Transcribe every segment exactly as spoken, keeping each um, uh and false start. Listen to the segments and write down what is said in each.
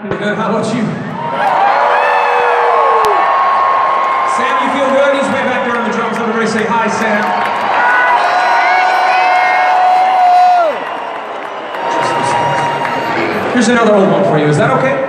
Good, how about you? Sam, you feel good? He's way back there on the drums. Everybody say hi, Sam. Here's another old one for you. Is that okay?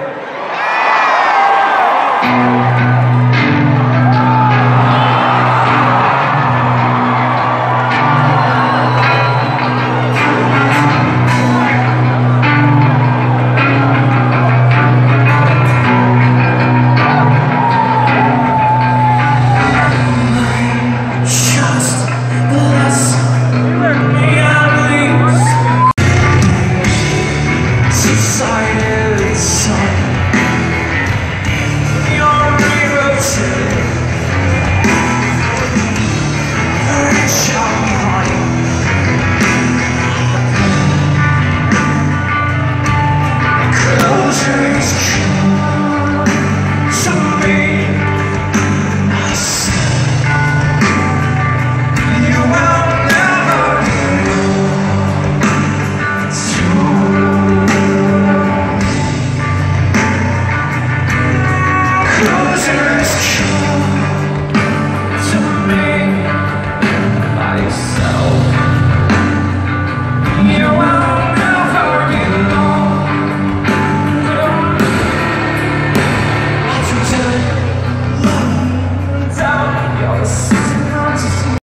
Closers